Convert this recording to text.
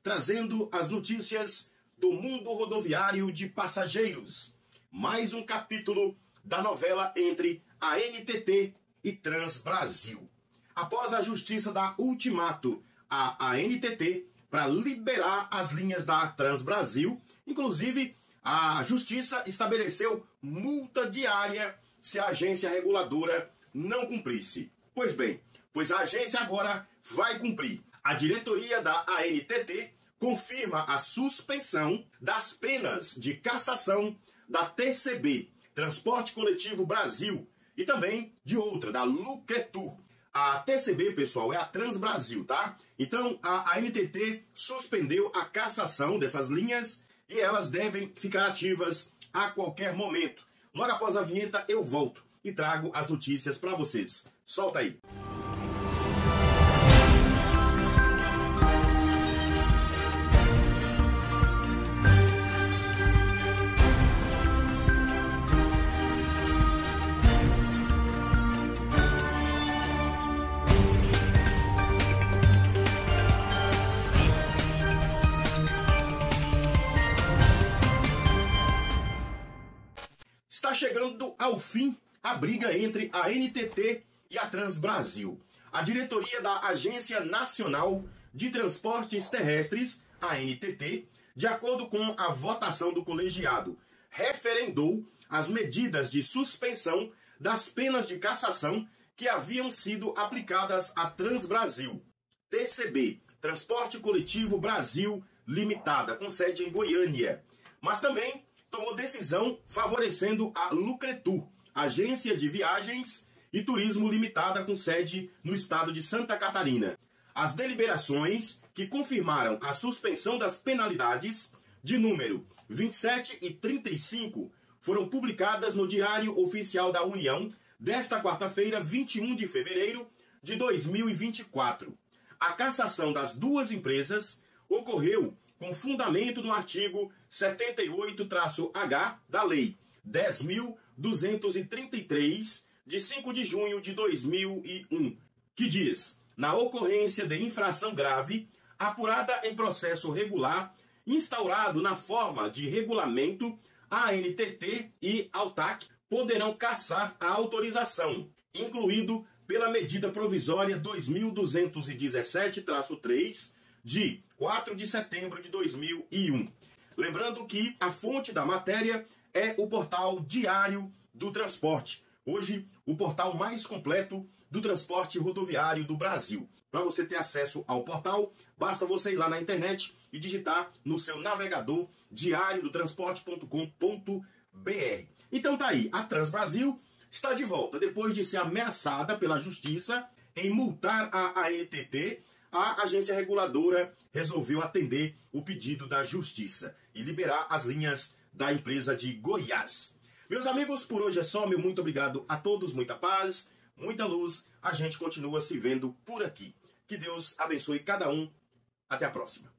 trazendo as notícias do mundo rodoviário de passageiros. Mais um capítulo da novela entre a ANTT e Transbrasil. Após a justiça dar ultimato à ANTT para liberar as linhas da Transbrasil, inclusive a justiça estabeleceu multa diária se a agência reguladora não cumprisse. Pois bem, a agência agora vai cumprir. A diretoria da ANTT confirma a suspensão das penas de cassação da TCB, Transporte Coletivo Brasil, e também de outra, da Lucretur. A TCB, pessoal, é a Transbrasil, tá? Então, a ANTT suspendeu a cassação dessas linhas e elas devem ficar ativas a qualquer momento. Logo após a vinheta, eu volto e trago as notícias para vocês. Solta aí! Está chegando ao fim a briga entre a ANTT e a Transbrasil. A diretoria da Agência Nacional de Transportes Terrestres, a ANTT, de acordo com a votação do colegiado, referendou as medidas de suspensão das penas de cassação que haviam sido aplicadas à Transbrasil, TCB, Transporte Coletivo Brasil Limitada, com sede em Goiânia, mas também tomou decisão favorecendo a Lucretur, agência de viagens e turismo limitada com sede no estado de Santa Catarina. As deliberações que confirmaram a suspensão das penalidades de número 27 e 35 foram publicadas no Diário Oficial da União desta quarta-feira, 21 de fevereiro de 2024. A cassação das duas empresas ocorreu com fundamento no artigo 78-H da Lei 10.233, de 5 de junho de 2001, que diz: na ocorrência de infração grave, apurada em processo regular, instaurado na forma de regulamento, a ANTT e AUTAC poderão cassar a autorização, incluído pela medida provisória 2217-3, de 4 de setembro de 2001. Lembrando que a fonte da matéria é o portal Diário do Transporte. Hoje, o portal mais completo do transporte rodoviário do Brasil. Para você ter acesso ao portal, basta você ir lá na internet e digitar no seu navegador diariodotransporte.com.br. Então tá aí, a Transbrasil está de volta. Depois de ser ameaçada pela justiça em multar a ANTT, a agência reguladora resolveu atender o pedido da justiça e liberar as linhas da empresa de Goiás. Meus amigos, por hoje é só. Meu muito obrigado a todos, muita paz, muita luz. A gente continua se vendo por aqui. Que Deus abençoe cada um. Até a próxima.